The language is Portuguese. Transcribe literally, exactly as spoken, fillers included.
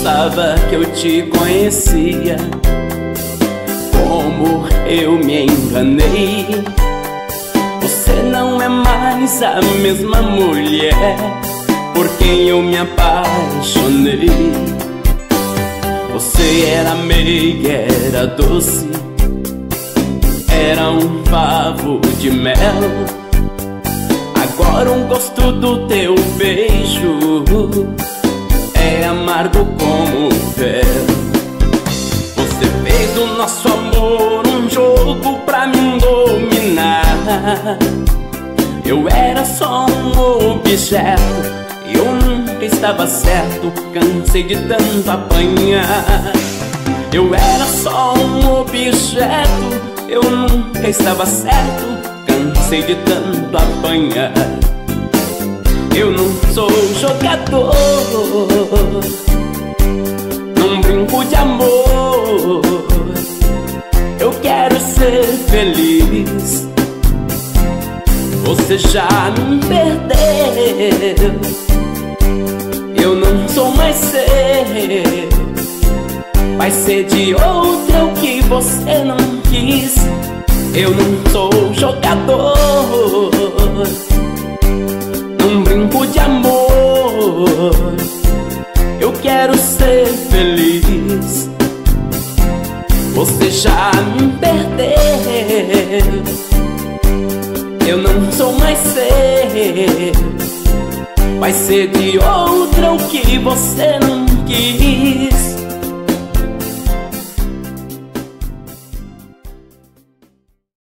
pensava que eu te conhecia. Como eu me enganei. Você não é mais a mesma mulher por quem eu me apaixonei. Você era meiga, era doce, era um favo de mel. Agora o gosto do teu beijo é amargo como fel. Você fez do nosso amor um jogo pra me dominar. Eu era só um objeto, eu nunca estava certo, cansei de tanto apanhar. Eu era só um objeto, eu nunca estava certo, cansei de tanto apanhar. Eu não sou jogador, não brinco de amor. Eu quero ser feliz. Você já me perdeu, eu não sou mais seu. Vai ser de outra o que você não quis. Eu não sou jogador, não brinco de amor. Eu quero ser feliz. Você já me perdeu, eu não sou mais seu. Vai ser de outra o que você não quis.